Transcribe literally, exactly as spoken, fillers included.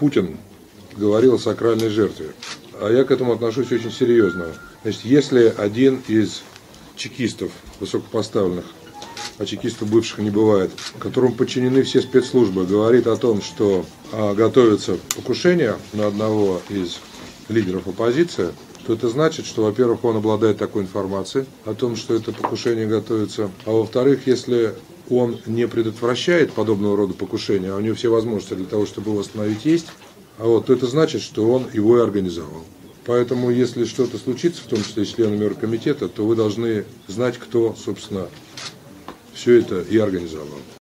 Путин говорил о сакральной жертве. А я к этому отношусь очень серьезно. Значит, если один из чекистов высокопоставленных, а чекистов бывших не бывает, которому подчинены все спецслужбы, говорит о том, что а, готовится покушение на одного из лидеров оппозиции, то это значит, что, во-первых, он обладает такой информацией о том, что это покушение готовится, а во-вторых, если он не предотвращает подобного рода покушения, а у него все возможности для того, чтобы его остановить, есть, а вот, то это значит, что он его и организовал. Поэтому, если что-то случится, в том числе с членами оргкомитета, то вы должны знать, кто, собственно, все это и организовал.